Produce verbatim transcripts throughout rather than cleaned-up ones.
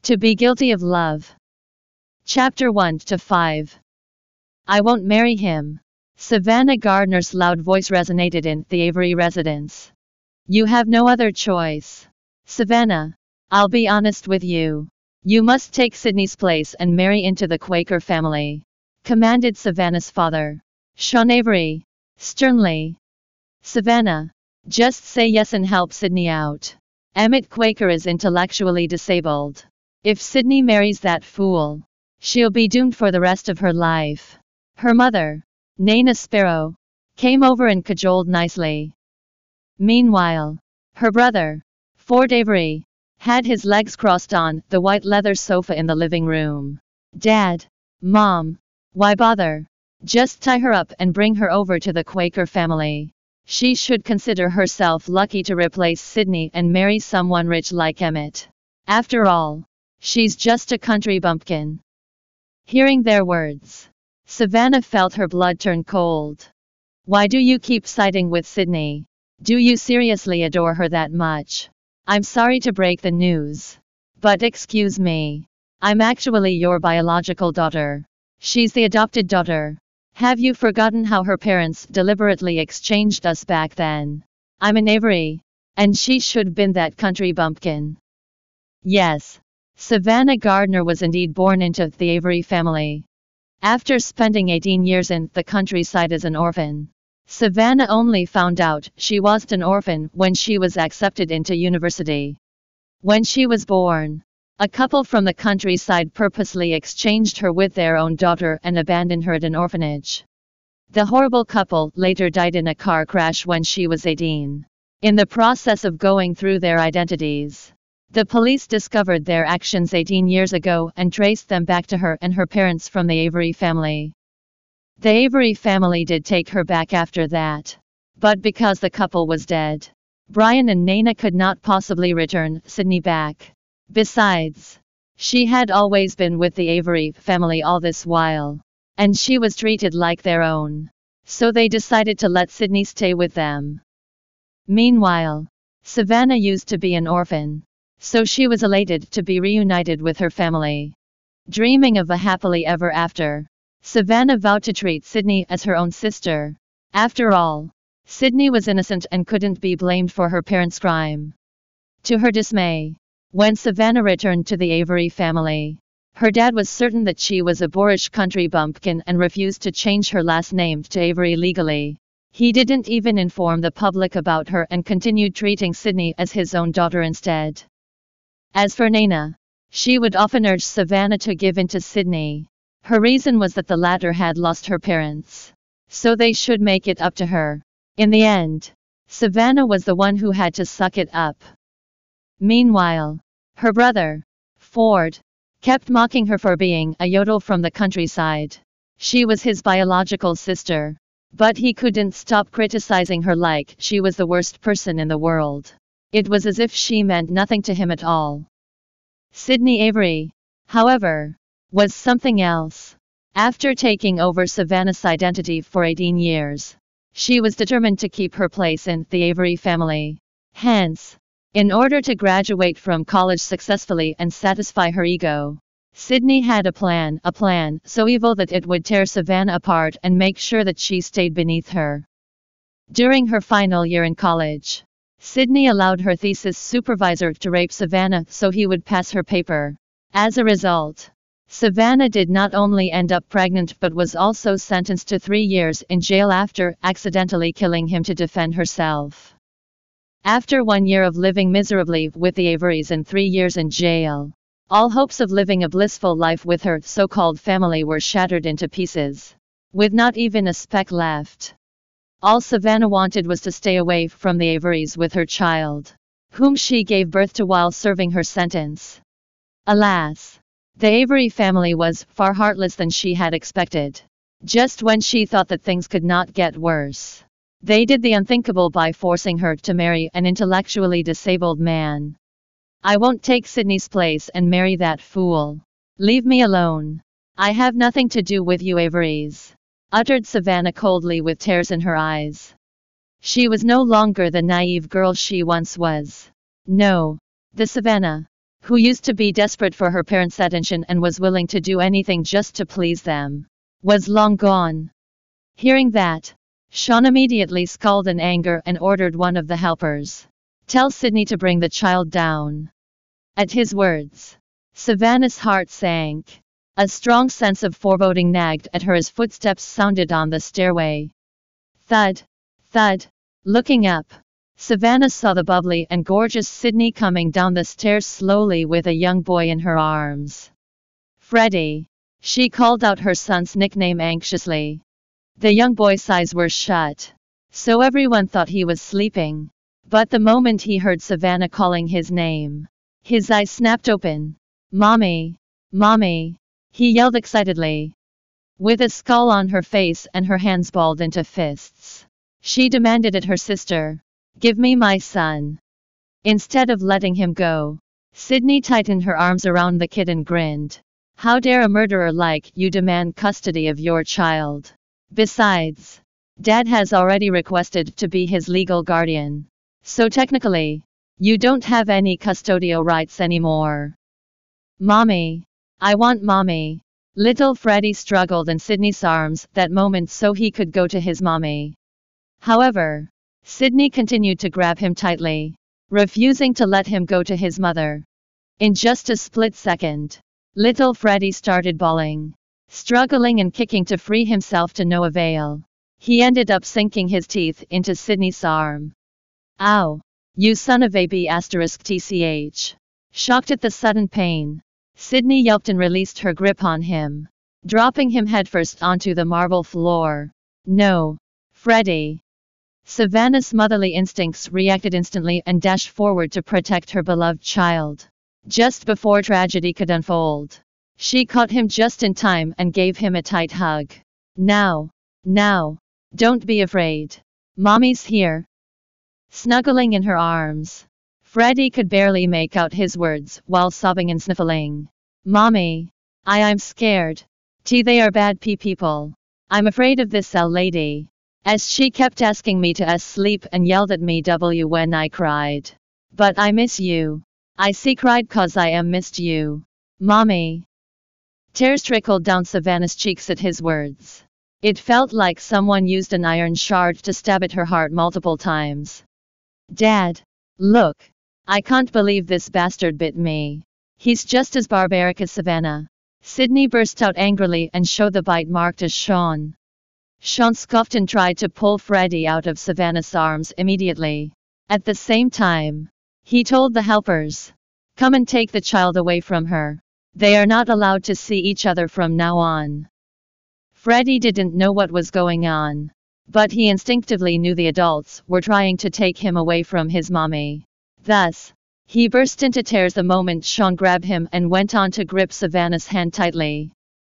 To be guilty of love. Chapter one to five. I won't marry him. Savannah Gardner's loud voice resonated in the Avery residence. You have no other choice. Savannah, I'll be honest with you. You must take Sydney's place and marry into the Quaker family, commanded Savannah's father, Sean Avery, sternly. Savannah, just say yes and help Sydney out. Emmett Quaker is intellectually disabled. If Sydney marries that fool, she'll be doomed for the rest of her life. Her mother, Nana Sparrow, came over and cajoled nicely. Meanwhile, her brother, Ford Avery, had his legs crossed on the white leather sofa in the living room. Dad, Mom, why bother? Just tie her up and bring her over to the Quaker family. She should consider herself lucky to replace Sydney and marry someone rich like Emmett. After all, she's just a country bumpkin. Hearing their words, Savannah felt her blood turn cold. Why do you keep siding with Sydney? Do you seriously adore her that much? I'm sorry to break the news, but excuse me. I'm actually your biological daughter. She's the adopted daughter. Have you forgotten how her parents deliberately exchanged us back then? I'm an Avery, and she should been that country bumpkin. Yes, Savannah Gardner was indeed born into the Avery family. After spending eighteen years in the countryside as an orphan, Savannah only found out she wasn't an orphan when she was accepted into university. When she was born, a couple from the countryside purposely exchanged her with their own daughter and abandoned her at an orphanage. The horrible couple later died in a car crash when she was eighteen. In the process of going through their identities, the police discovered their actions eighteen years ago and traced them back to her and her parents from the Avery family. The Avery family did take her back after that, but because the couple was dead, Brian and Nana could not possibly return Sydney back. Besides, she had always been with the Avery family all this while, and she was treated like their own, so they decided to let Sydney stay with them. Meanwhile, Savannah used to be an orphan, so she was elated to be reunited with her family. Dreaming of a happily ever after, Savannah vowed to treat Sydney as her own sister. After all, Sydney was innocent and couldn't be blamed for her parents' crime. To her dismay, when Savannah returned to the Avery family, her dad was certain that she was a boorish country bumpkin and refused to change her last name to Avery legally. He didn't even inform the public about her and continued treating Sydney as his own daughter instead. As for Nana, she would often urge Savannah to give in to Sydney. Her reason was that the latter had lost her parents, so they should make it up to her. In the end, Savannah was the one who had to suck it up. Meanwhile, her brother, Ford, kept mocking her for being a yodel from the countryside. She was his biological sister, but he couldn't stop criticizing her like she was the worst person in the world. It was as if she meant nothing to him at all. Sydney Avery, however, was something else. After taking over Savannah's identity for eighteen years, she was determined to keep her place in the Avery family. Hence, in order to graduate from college successfully and satisfy her ego, Sydney had a plan, a plan so evil that it would tear Savannah apart and make sure that she stayed beneath her. During her final year in college, Sydney allowed her thesis supervisor to rape Savannah so he would pass her paper. As a result, Savannah did not only end up pregnant but was also sentenced to three years in jail after accidentally killing him to defend herself. After one year of living miserably with the Averys and three years in jail, all hopes of living a blissful life with her so-called family were shattered into pieces, with not even a speck left. All Savannah wanted was to stay away from the Averys with her child, whom she gave birth to while serving her sentence. Alas, the Avery family was far heartless than she had expected. Just when she thought that things could not get worse, they did the unthinkable by forcing her to marry an intellectually disabled man. I won't take Sydney's place and marry that fool. Leave me alone. I have nothing to do with you Averys, uttered Savannah coldly with tears in her eyes. She was no longer the naive girl she once was. No, the Savannah who used to be desperate for her parents' attention and was willing to do anything just to please them, was long gone. Hearing that, Sean immediately scowled in anger and ordered one of the helpers, "Tell Sydney to bring the child down." At his words, Savannah's heart sank. A strong sense of foreboding nagged at her as footsteps sounded on the stairway. Thud, thud. Looking up, Savannah saw the bubbly and gorgeous Sydney coming down the stairs slowly with a young boy in her arms. "Freddie," she called out her son's nickname anxiously. The young boy's eyes were shut, so everyone thought he was sleeping. But the moment he heard Savannah calling his name, his eyes snapped open. "Mommy! Mommy!" he yelled excitedly. With a scowl on her face and her hands balled into fists, she demanded at her sister, "Give me my son." Instead of letting him go, Sydney tightened her arms around the kid and grinned. "How dare a murderer like you demand custody of your child? Besides, Dad has already requested to be his legal guardian. So technically, you don't have any custodial rights anymore." "Mommy! I want mommy!" Little Freddie struggled in Sydney's arms that moment so he could go to his mommy. However, Sydney continued to grab him tightly, refusing to let him go to his mother. In just a split second, little Freddie started bawling, struggling and kicking to free himself to no avail. He ended up sinking his teeth into Sydney's arm. "Ow! You son of a b asterisk tch. Shocked at the sudden pain, Sydney yelped and released her grip on him, dropping him headfirst onto the marble floor. "No, Freddie!" Savannah's motherly instincts reacted instantly and dashed forward to protect her beloved child. Just before tragedy could unfold, she caught him just in time and gave him a tight hug. Now, now, don't be afraid. Mommy's here." Snuggling in her arms, Freddie could barely make out his words while sobbing and sniffling. "Mommy, I I'm scared. T they are bad pee people. I'm afraid of this L lady. As she kept asking me to s sleep and yelled at me w when I cried. But I miss you. I see cried cause I am missed you. Mommy." Tears trickled down Savannah's cheeks at his words. It felt like someone used an iron shard to stab at her heart multiple times. "Dad, look. I can't believe this bastard bit me. He's just as barbaric as Savannah." Sydney burst out angrily and showed the bite marked as Sean. Sean scoffed and tried to pull Freddie out of Savannah's arms immediately. At the same time, he told the helpers, "Come and take the child away from her. They are not allowed to see each other from now on." Freddie didn't know what was going on, but he instinctively knew the adults were trying to take him away from his mommy. Thus, he burst into tears the moment Sean grabbed him and went on to grip Savannah's hand tightly.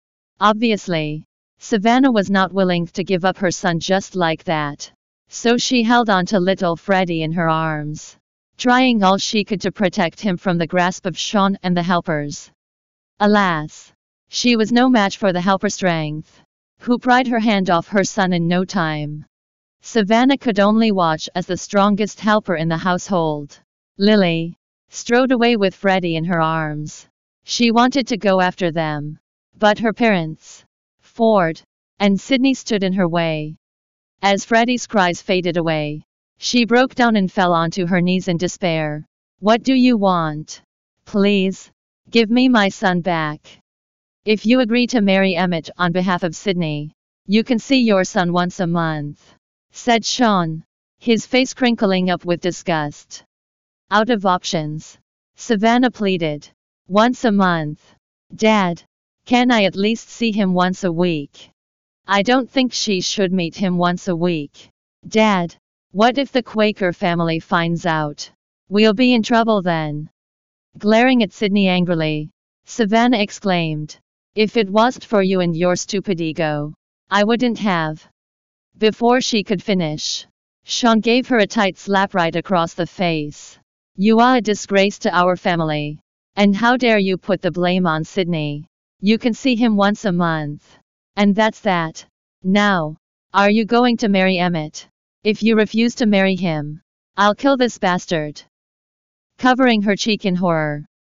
Obviously, Savannah was not willing to give up her son just like that, so she held on to little Freddie in her arms, trying all she could to protect him from the grasp of Sean and the helpers. Alas, she was no match for the helper strength, who pried her hand off her son in no time. Savannah could only watch as the strongest helper in the household, Lily, strode away with Freddie in her arms. She wanted to go after them, but her parents, Ford and Sydney, stood in her way. As Freddie's cries faded away, she broke down and fell onto her knees in despair. "What do you want? Please, give me my son back. If you agree to marry Emmett on behalf of Sydney, you can see your son once a month," said Sean, his face crinkling up with disgust. Out of options, Savannah pleaded. "Once a month? Dad, can I at least see him once a week?" "I don't think she should meet him once a week. Dad, what if the Quaker family finds out? We'll be in trouble then." Glaring at Sydney angrily, Savannah exclaimed, "If it wasn't for you and your stupid ego, I wouldn't have." Before she could finish, Sean gave her a tight slap right across the face. "You are a disgrace to our family. And how dare you put the blame on Sydney? You can see him once a month. And that's that. Now, are you going to marry Emmett? If you refuse to marry him, I'll kill this bastard." Covering her cheek in horror,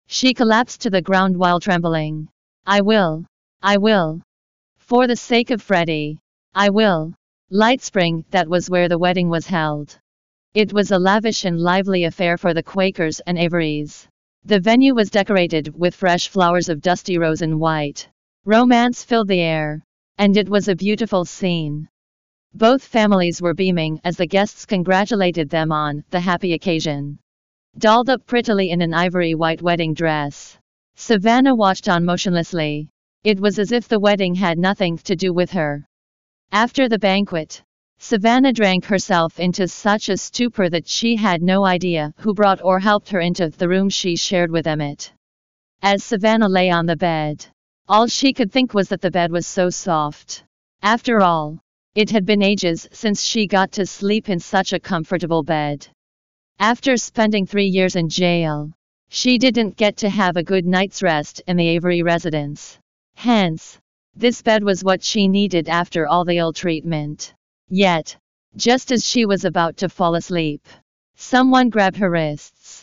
She collapsed to the ground while trembling. I will. I will. For the sake of Freddie. I will. Lightspring, that was where the wedding was held. It was a lavish and lively affair for the Quakers and Averys. The venue was decorated with fresh flowers of dusty rose and white. Romance filled the air. And it was a beautiful scene. Both families were beaming as the guests congratulated them on the happy occasion. Dolled up prettily in an ivory white wedding dress, Savannah watched on motionlessly. It was as if the wedding had nothing to do with her. After the banquet, Savannah drank herself into such a stupor that she had no idea who brought or helped her into the room she shared with Emmett. As Savannah lay on the bed, all she could think was that the bed was so soft. After all, it had been ages since she got to sleep in such a comfortable bed. After spending three years in jail, she didn't get to have a good night's rest in the Avery residence. Hence, this bed was what she needed after all the ill treatment. Yet, just as she was about to fall asleep, someone grabbed her wrists.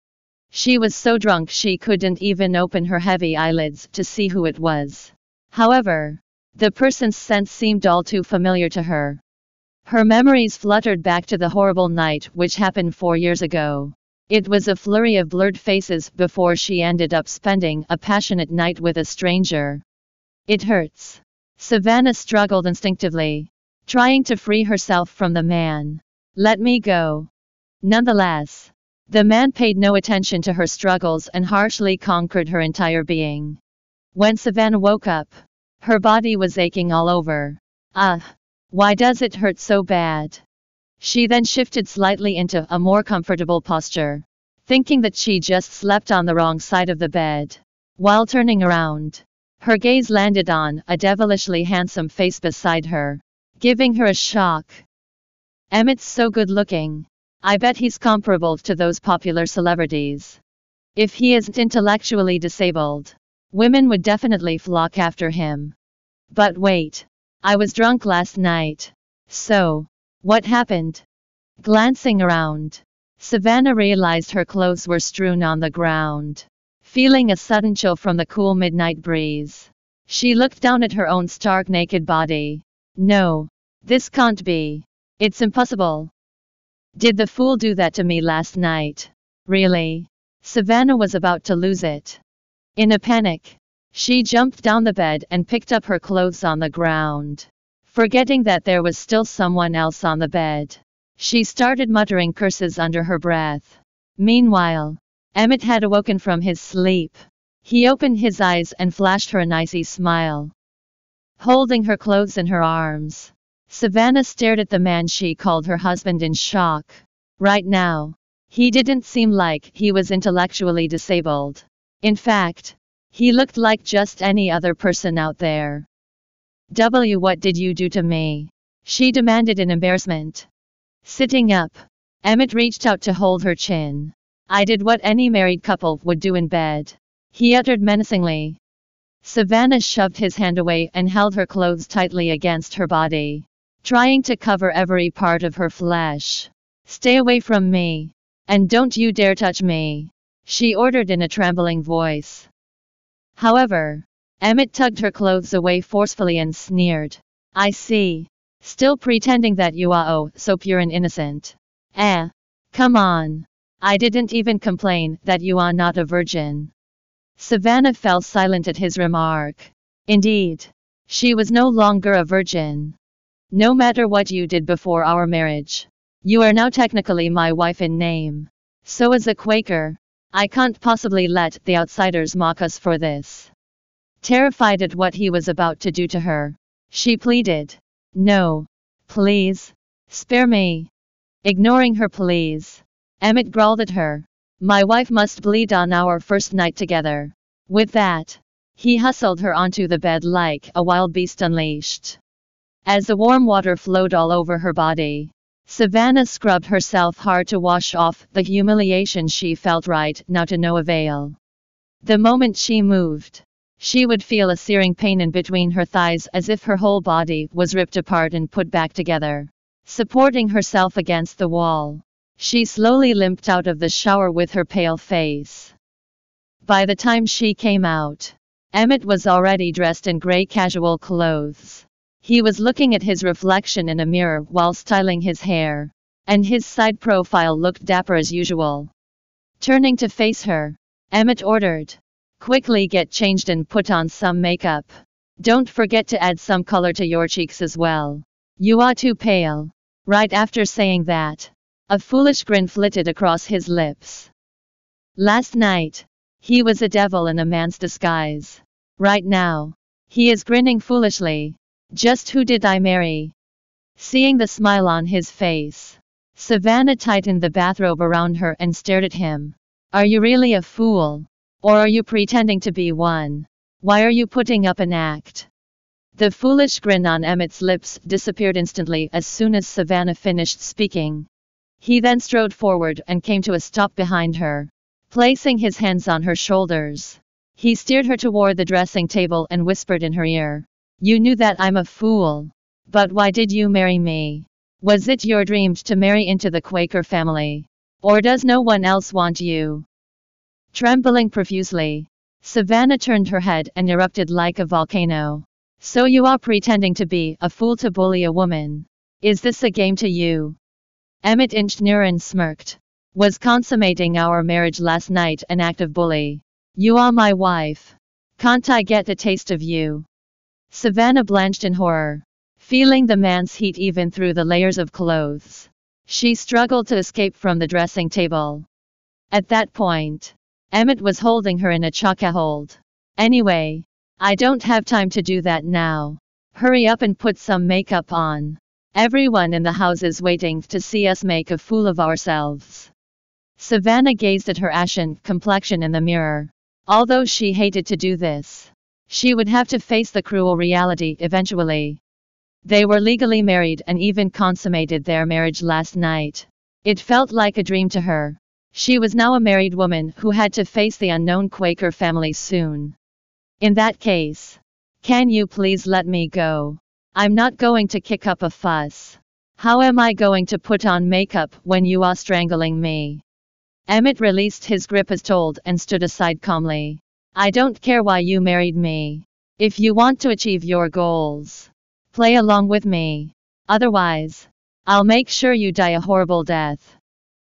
She was so drunk she couldn't even open her heavy eyelids to see who it was. However, the person's scent seemed all too familiar to her. Her memories fluttered back to the horrible night which happened four years ago. It was a flurry of blurred faces before she ended up spending a passionate night with a stranger. It hurts. Savannah struggled instinctively, trying to free herself from the man. Let me go. Nonetheless, the man paid no attention to her struggles and harshly conquered her entire being. When Savannah woke up, her body was aching all over. Ah, why does it hurt so bad? She then shifted slightly into a more comfortable posture, thinking that she just slept on the wrong side of the bed. While turning around, her gaze landed on a devilishly handsome face beside her, giving her a shock. Emmett's so good looking. I bet he's comparable to those popular celebrities. If he isn't intellectually disabled, women would definitely flock after him. But wait. I was drunk last night. So, what happened? Glancing around, Savannah realized her clothes were strewn on the ground. Feeling a sudden chill from the cool midnight breeze, she looked down at her own stark naked body. No, this can't be. It's impossible. Did the fool do that to me last night? Really? Savannah was about to lose it. In a panic, she jumped down the bed and picked up her clothes on the ground. Forgetting that there was still someone else on the bed, she started muttering curses under her breath. Meanwhile, Emmett had awoken from his sleep. He opened his eyes and flashed her an icy smile. Holding her clothes in her arms, Savannah stared at the man she called her husband in shock. Right now, he didn't seem like he was intellectually disabled. In fact, he looked like just any other person out there. W what did you do to me? She demanded in embarrassment. Sitting up, Emmett reached out to hold her chin. I did what any married couple would do in bed, he uttered menacingly. Savannah shoved his hand away and held her clothes tightly against her body, trying to cover every part of her flesh. Stay away from me. And don't you dare touch me, she ordered in a trembling voice. However, Emmett tugged her clothes away forcefully and sneered. I see. Still pretending that you are oh so pure and innocent. Eh? Come on. I didn't even complain that you are not a virgin. Savannah fell silent at his remark. Indeed, she was no longer a virgin. No matter what you did before our marriage, you are now technically my wife in name. So as a Quaker, I can't possibly let the outsiders mock us for this. Terrified at what he was about to do to her, she pleaded. No. Please. Spare me. Ignoring her pleas, Emmett growled at her. My wife must bleed on our first night together. With that, he hustled her onto the bed like a wild beast unleashed. As the warm water flowed all over her body, Savannah scrubbed herself hard to wash off the humiliation she felt right now to no avail. The moment she moved, she would feel a searing pain in between her thighs as if her whole body was ripped apart and put back together. Supporting herself against the wall, she slowly limped out of the shower with her pale face. By the time she came out, Emmett was already dressed in gray casual clothes. He was looking at his reflection in a mirror while styling his hair, and his side profile looked dapper as usual. Turning to face her, Emmett ordered, "Quickly get changed and put on some makeup. Don't forget to add some color to your cheeks as well. You are too pale." Right after saying that, a foolish grin flitted across his lips. Last night, he was a devil in a man's disguise. Right now, he is grinning foolishly. Just who did I marry? Seeing the smile on his face, Savannah tightened the bathrobe around her and stared at him. Are you really a fool? Or are you pretending to be one? Why are you putting up an act? The foolish grin on Emmett's lips disappeared instantly as soon as Savannah finished speaking. He then strode forward and came to a stop behind her, placing his hands on her shoulders. He steered her toward the dressing table and whispered in her ear, "You knew that I'm a fool. But why did you marry me? Was it your dream to marry into the Quaker family? Or does no one else want you?" Trembling profusely, Savannah turned her head and erupted like a volcano. "So you are pretending to be a fool to bully a woman? Is this a game to you?" Emmett inched nearer and smirked. "Was consummating our marriage last night an act of bully? You are my wife. Can't I get a taste of you?" Savannah blanched in horror, feeling the man's heat even through the layers of clothes. She struggled to escape from the dressing table. At that point, Emmett was holding her in a chokehold. "Anyway, I don't have time to do that now. Hurry up and put some makeup on. Everyone in the house is waiting to see us make a fool of ourselves." Savannah gazed at her ashen complexion in the mirror. Although she hated to do this, she would have to face the cruel reality eventually. They were legally married and even consummated their marriage last night. It felt like a dream to her. She was now a married woman who had to face the unknown Quaker family soon. "In that case, can you please let me go? I'm not going to kick up a fuss. How am I going to put on makeup when you are strangling me?" Emmett released his grip as told and stood aside calmly. "I don't care why you married me. If you want to achieve your goals, play along with me. Otherwise, I'll make sure you die a horrible death."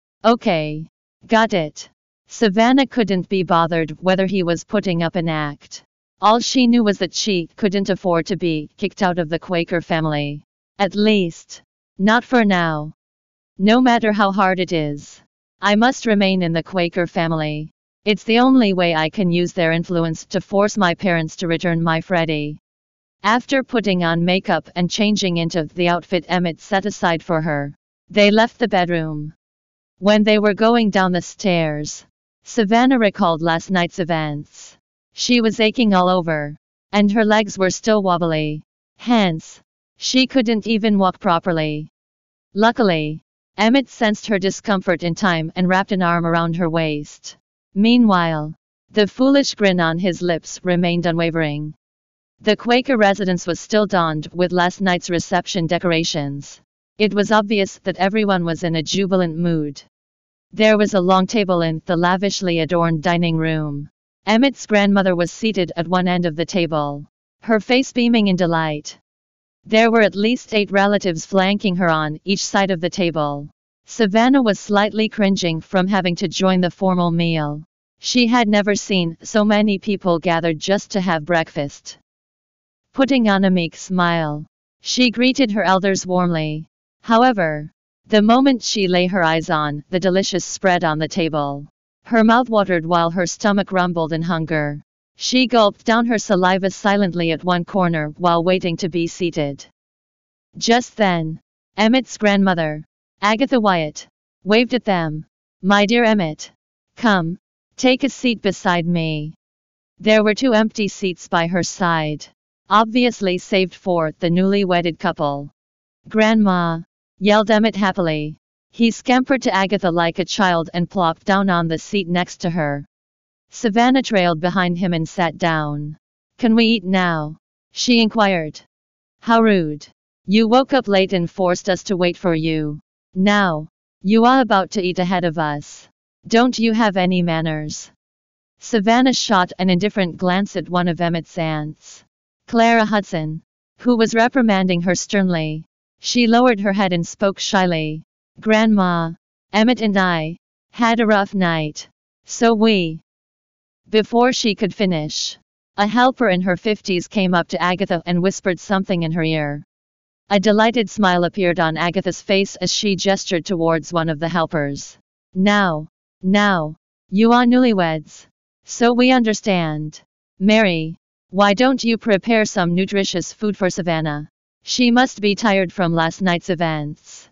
"Okay. Got it." Savannah couldn't be bothered whether he was putting up an act. All she knew was that she couldn't afford to be kicked out of the Quaker family. At least, not for now. "No matter how hard it is, I must remain in the Quaker family. It's the only way I can use their influence to force my parents to return my Freddie." After putting on makeup and changing into the outfit Emmett set aside for her, they left the bedroom. When they were going down the stairs, Savannah recalled last night's events. She was aching all over, and her legs were still wobbly. Hence, she couldn't even walk properly. Luckily, Emmett sensed her discomfort in time and wrapped an arm around her waist. Meanwhile, the foolish grin on his lips remained unwavering. The Quaker residence was still donned with last night's reception decorations. It was obvious that everyone was in a jubilant mood. There was a long table in the lavishly adorned dining room. Emmett's grandmother was seated at one end of the table, her face beaming in delight. There were at least eight relatives flanking her on each side of the table. Savannah was slightly cringing from having to join the formal meal. She had never seen so many people gathered just to have breakfast. Putting on a meek smile, she greeted her elders warmly. However, the moment she lay her eyes on the delicious spread on the table, her mouth watered while her stomach rumbled in hunger. She gulped down her saliva silently at one corner while waiting to be seated. Just then, Emmett's grandmother, Agatha Wyatt, waved at them. "My dear Emmett, come, take a seat beside me." There were two empty seats by her side, obviously saved for the newly wedded couple. "Grandma!" yelled Emmett happily. He scampered to Agatha like a child and plopped down on the seat next to her. Savannah trailed behind him and sat down. "Can we eat now?" she inquired. "How rude. You woke up late and forced us to wait for you. Now, you are about to eat ahead of us. Don't you have any manners?" Savannah shot an indifferent glance at one of Emmett's aunts, Clara Hudson, who was reprimanding her sternly. She lowered her head and spoke shyly. "Grandma, Emmett and I had a rough night, so we..." Before she could finish, a helper in her fifties came up to Agatha and whispered something in her ear. A delighted smile appeared on Agatha's face as she gestured towards one of the helpers. Now, now, you are newlyweds, so we understand. Mary, why don't you prepare some nutritious food for Savannah? She must be tired from last night's events."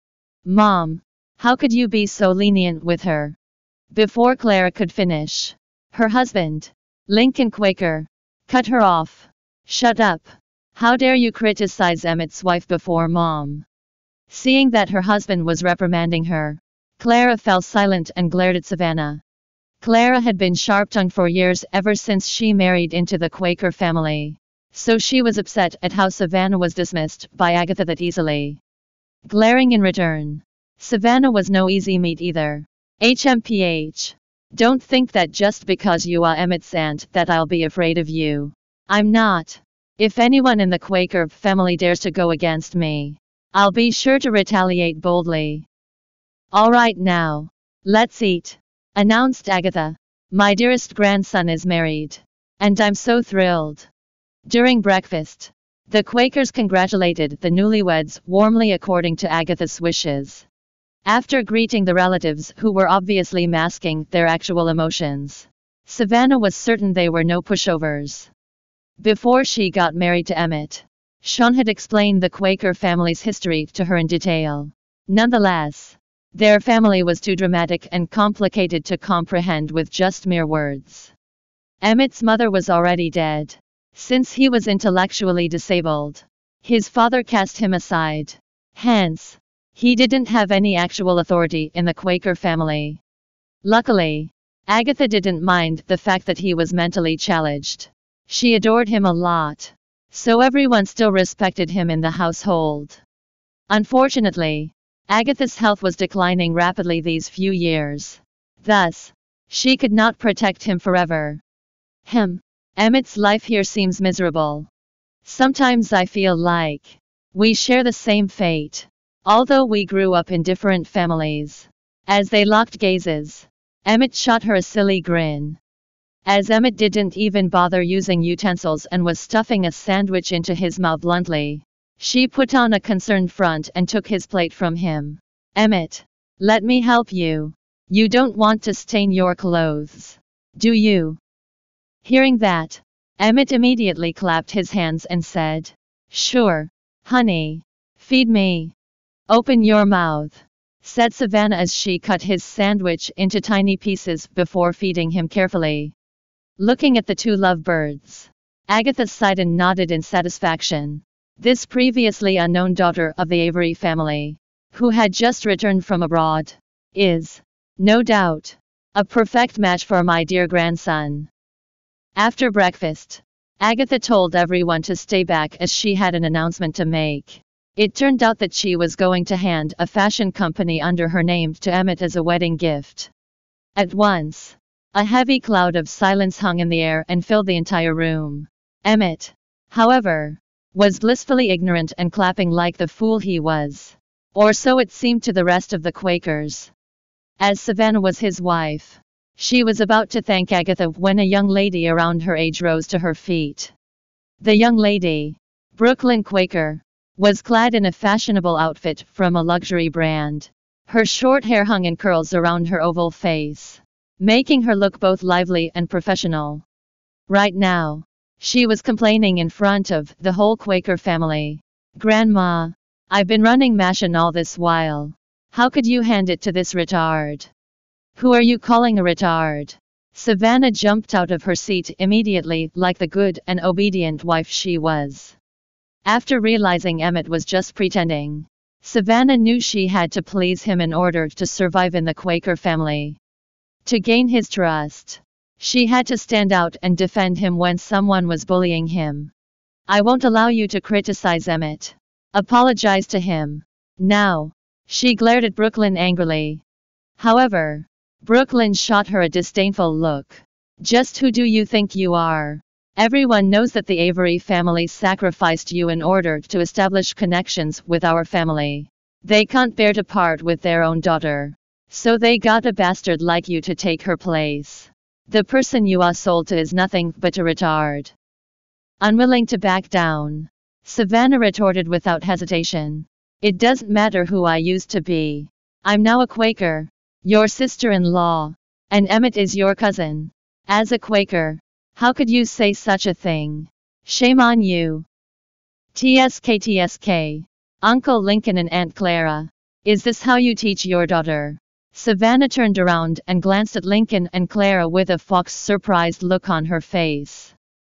"Mom, how could you be so lenient with her?" Before Clara could finish, her husband, Lincoln Quaker, cut her off. "Shut up. How dare you criticize Emmett's wife before Mom?" Seeing that her husband was reprimanding her, Clara fell silent and glared at Savannah. Clara had been sharp-tongued for years, ever since she married into the Quaker family, so she was upset at how Savannah was dismissed by Agatha that easily. Glaring in return, Savannah was no easy meat either. H M P H. Don't think that just because you are Emmett's aunt that I'll be afraid of you. I'm not. If anyone in the Quaker family dares to go against me, I'll be sure to retaliate boldly. All right now, let's eat, announced Agatha. My dearest grandson is married, and I'm so thrilled. During breakfast, the Quakers congratulated the newlyweds warmly according to Agatha's wishes. After greeting the relatives who were obviously masking their actual emotions, Savannah was certain they were no pushovers. Before she got married to Emmett, Sean had explained the Quaker family's history to her in detail. Nonetheless, their family was too dramatic and complicated to comprehend with just mere words. Emmett's mother was already dead, since he was intellectually disabled. His father cast him aside. Hence, he didn't have any actual authority in the Quaker family. Luckily, Agatha didn't mind the fact that he was mentally challenged. She adored him a lot, so everyone still respected him in the household. Unfortunately, Agatha's health was declining rapidly these few years. Thus, she could not protect him forever. Him. Emmett's life here seems miserable. Sometimes I feel like we share the same fate, although we grew up in different families. As they locked gazes, Emmett shot her a silly grin. As Emmett didn't even bother using utensils and was stuffing a sandwich into his mouth bluntly, she put on a concerned front and took his plate from him. Emmett, let me help you. You don't want to stain your clothes, do you? Hearing that, Emmett immediately clapped his hands and said, Sure, honey. Feed me. Open your mouth, said Savannah as she cut his sandwich into tiny pieces before feeding him carefully. Looking at the two lovebirds, Agatha sighed and nodded in satisfaction. This previously unknown daughter of the Avery family, who had just returned from abroad, is, no doubt, a perfect match for my dear grandson. After breakfast, Agatha told everyone to stay back as she had an announcement to make. It turned out that she was going to hand a fashion company under her name to Emmett as a wedding gift. At once, a heavy cloud of silence hung in the air and filled the entire room. Emmett, however, was blissfully ignorant and clapping like the fool he was. Or so it seemed to the rest of the Quakers. As Savannah was his wife, she was about to thank Agatha when a young lady around her age rose to her feet. The young lady, Brooklyn Quaker, was clad in a fashionable outfit from a luxury brand. Her short hair hung in curls around her oval face, making her look both lively and professional. Right now, she was complaining in front of the whole Quaker family. Grandma, I've been running Mashin all this while. How could you hand it to this retard? Who are you calling a retard? Savannah jumped out of her seat immediately, like the good and obedient wife she was. After realizing Emmett was just pretending, Savannah knew she had to please him in order to survive in the Quaker family. To gain his trust, she had to stand out and defend him when someone was bullying him. I won't allow you to criticize Emmett. Apologize to him. Now. She glared at Brooklyn angrily. However, Brooklyn shot her a disdainful look. Just who do you think you are? Everyone knows that the Avery family sacrificed you in order to establish connections with our family. They can't bear to part with their own daughter. So they got a bastard like you to take her place. The person you are sold to is nothing but a retard. Unwilling to back down, Savannah retorted without hesitation. It doesn't matter who I used to be. I'm now a Quaker, your sister-in-law, and Emmett is your cousin. As a Quaker, how could you say such a thing? Shame on you. T S K T S K. Uncle Lincoln and Aunt Clara. Is this how you teach your daughter? Savannah turned around and glanced at Lincoln and Clara with a fox surprised look on her face.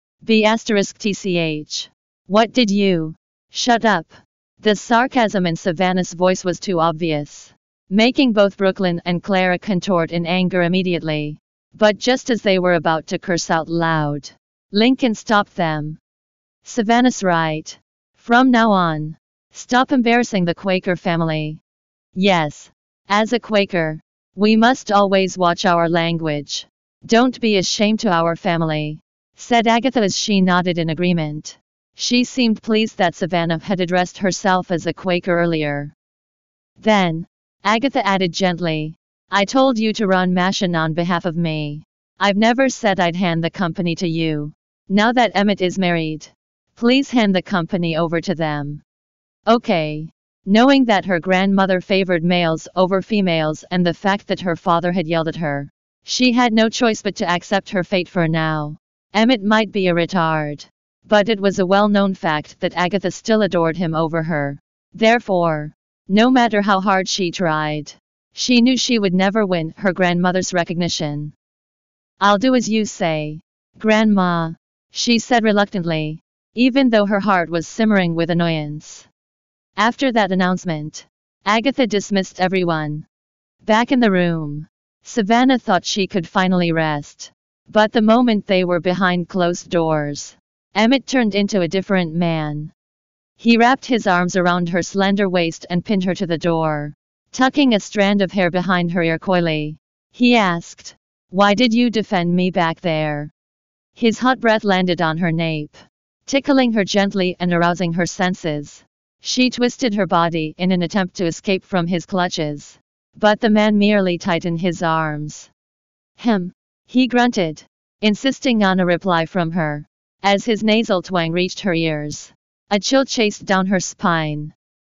B asterisk T C H. What did you? Shut up. The sarcasm in Savannah's voice was too obvious, making both Brooklyn and Clara contort in anger immediately. But just as they were about to curse out loud, Lincoln stopped them. Savannah's right. From now on, stop embarrassing the Quaker family. Yes, as a Quaker, we must always watch our language. Don't be a shame to our family, said Agatha as she nodded in agreement. She seemed pleased that Savannah had addressed herself as a Quaker earlier. Then, Agatha added gently, I told you to run Mashin on behalf of me. I've never said I'd hand the company to you. Now that Emmett is married, please hand the company over to them. Okay. Knowing that her grandmother favored males over females and the fact that her father had yelled at her, she had no choice but to accept her fate for now. Emmett might be a retard, but it was a well-known fact that Agatha still adored him over her. Therefore, no matter how hard she tried, she knew she would never win her grandmother's recognition. I'll do as you say, Grandma, she said reluctantly, even though her heart was simmering with annoyance. After that announcement, Agatha dismissed everyone. Back in the room, Savannah thought she could finally rest. But the moment they were behind closed doors, Emmett turned into a different man. He wrapped his arms around her slender waist and pinned her to the door. Tucking a strand of hair behind her ear coyly, he asked, Why did you defend me back there? His hot breath landed on her nape, tickling her gently and arousing her senses. She twisted her body in an attempt to escape from his clutches, but the man merely tightened his arms. Him, he grunted, insisting on a reply from her. As his nasal twang reached her ears, a chill chased down her spine.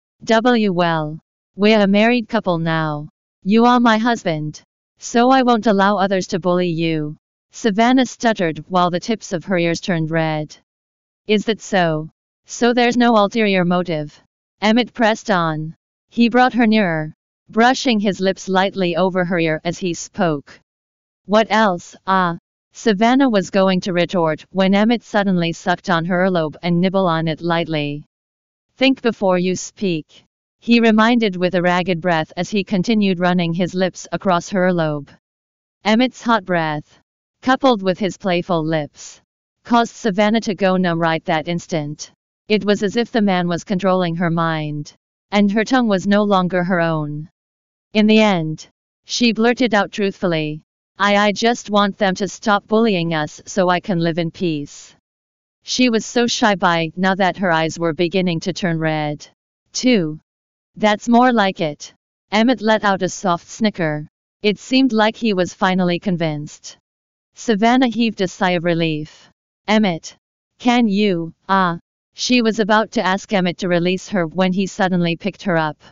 W well. We're a married couple now. You are my husband, so I won't allow others to bully you. Savannah stuttered while the tips of her ears turned red. Is that so? So there's no ulterior motive? Emmett pressed on. He brought her nearer, brushing his lips lightly over her ear as he spoke. What else? Ah. Savannah was going to retort when Emmett suddenly sucked on her earlobe and nibbled on it lightly. Think before you speak, he reminded with a ragged breath as he continued running his lips across her earlobe. Emmett's hot breath, coupled with his playful lips, caused Savannah to go numb right that instant. It was as if the man was controlling her mind, and her tongue was no longer her own. In the end, she blurted out truthfully, I I just want them to stop bullying us so I can live in peace. She was so shy by now that her eyes were beginning to turn red, too. That's more like it. Emmett let out a soft snicker. It seemed like he was finally convinced. Savannah heaved a sigh of relief. Emmett, can you, ah. She was about to ask Emmett to release her when he suddenly picked her up.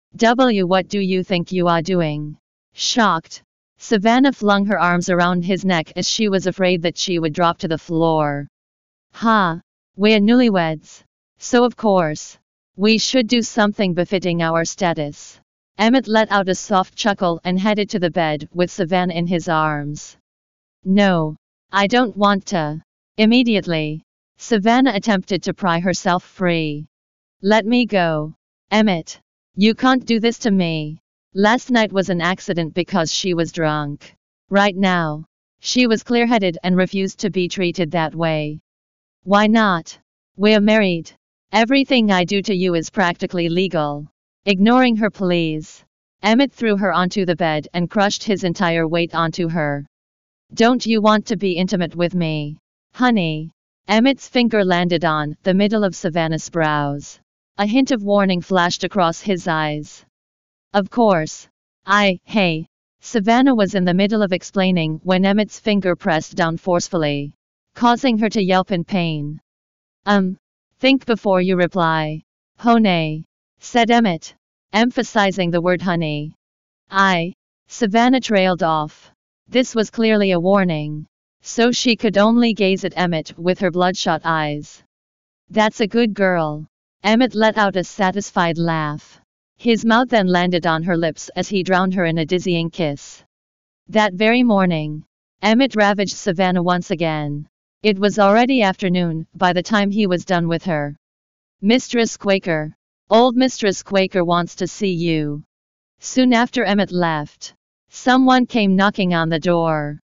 W what do you think you are doing? Shocked, Savannah flung her arms around his neck as she was afraid that she would drop to the floor. Ha, we're newlyweds. So of course, we should do something befitting our status. Emmett let out a soft chuckle and headed to the bed with Savannah in his arms. No, I don't want to. Immediately, Savannah attempted to pry herself free. Let me go. Emmett, you can't do this to me. Last night was an accident because she was drunk. Right now, she was clear-headed and refused to be treated that way. Why not? We're married. Everything I do to you is practically legal. Ignoring her pleas, Emmett threw her onto the bed and crushed his entire weight onto her. Don't you want to be intimate with me? Honey. Emmett's finger landed on the middle of Savannah's brows. A hint of warning flashed across his eyes. Of course. I, hey. Savannah was in the middle of explaining when Emmett's finger pressed down forcefully, causing her to yelp in pain. Um, think before you reply. Honey, said Emmett, emphasizing the word honey. I. Savannah trailed off. This was clearly a warning, so she could only gaze at Emmett with her bloodshot eyes. That's a good girl. Emmett let out a satisfied laugh. His mouth then landed on her lips as he drowned her in a dizzying kiss. That very morning, Emmett ravaged Savannah once again. It was already afternoon by the time he was done with her. Mistress Quaker. Old Mistress Quaker wants to see you. Soon after Emmett left, someone came knocking on the door.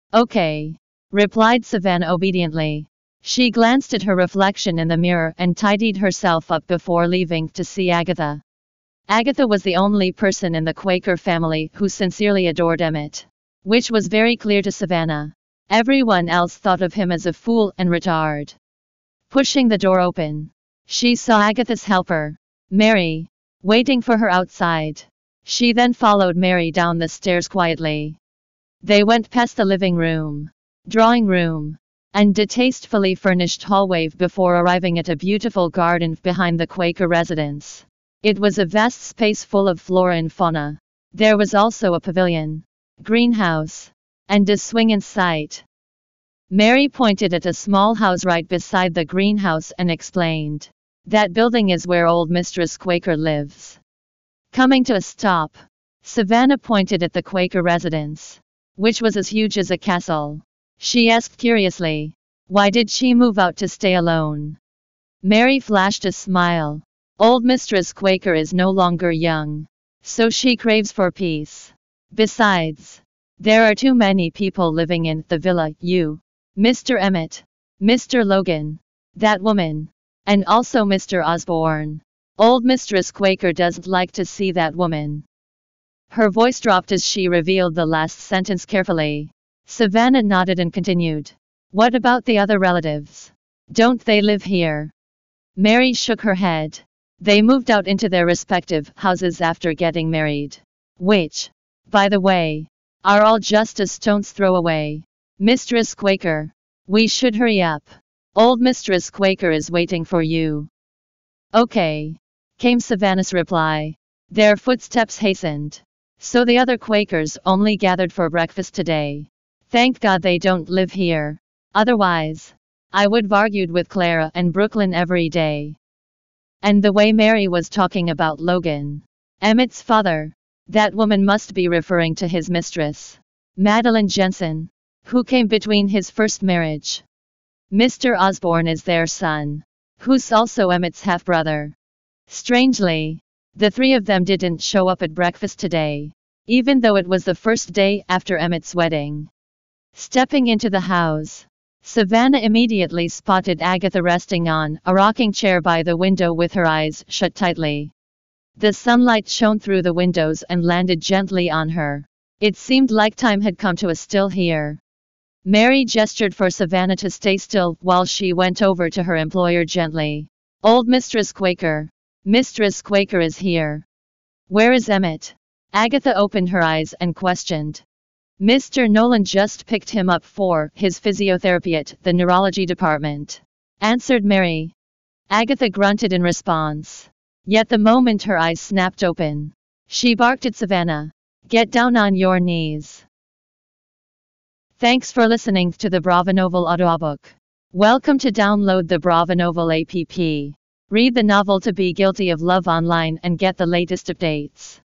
Okay, replied Savannah obediently. She glanced at her reflection in the mirror and tidied herself up before leaving to see Agatha. Agatha was the only person in the Quaker family who sincerely adored Emmett, which was very clear to Savannah. Everyone else thought of him as a fool and retard. Pushing the door open, she saw Agatha's helper, Mary, waiting for her outside. She then followed Mary down the stairs quietly. They went past the living room, drawing room, and distastefully furnished hallway before arriving at a beautiful garden behind the Quaker residence. It was a vast space full of flora and fauna. There was also a pavilion, greenhouse, and a swing in sight. Mary pointed at a small house right beside the greenhouse and explained, "That building is where old Mistress Quaker lives." Coming to a stop, Savannah pointed at the Quaker residence, which was as huge as a castle. She asked curiously, why did she move out to stay alone? Mary flashed a smile. Old Mistress Quaker is no longer young, so she craves for peace. Besides, there are too many people living in the villa, you, Mister Emmett, Mister Logan, that woman, and also Mister Osborne. Old Mistress Quaker doesn't like to see that woman. Her voice dropped as she revealed the last sentence carefully. Savannah nodded and continued, "What about the other relatives? Don't they live here?" Mary shook her head. They moved out into their respective houses after getting married, which, by the way, are all just a stone's throw away. Mistress Quaker, we should hurry up. Old Mistress Quaker is waiting for you. Okay, came Savannah's reply. Their footsteps hastened. So the other Quakers only gathered for breakfast today. Thank God they don't live here. Otherwise, I would have argued with Clara and Brooklyn every day. And the way Mary was talking about Logan, Emmett's father, that woman must be referring to his mistress, Madeline Jensen, who came between his first marriage. Mister Osborne is their son, who's also Emmett's half-brother. Strangely, the three of them didn't show up at breakfast today, even though it was the first day after Emmett's wedding. Stepping into the house, Savannah immediately spotted Agatha resting on a rocking chair by the window with her eyes shut tightly. The sunlight shone through the windows and landed gently on her. It seemed like time had come to a still here. Mary gestured for Savannah to stay still while she went over to her employer gently. Old Mistress Quaker. Mistress Quaker is here. Where is Emmett? Agatha opened her eyes and questioned. Mister Nolan just picked him up for his physiotherapy at the neurology department, answered Mary. Agatha grunted in response. Yet the moment her eyes snapped open, she barked at Savannah. Get down on your knees. Thanks for listening to the Bravanovel audiobook. Welcome to download the Bravanovel app. Read the novel to be guilty of love online and get the latest updates.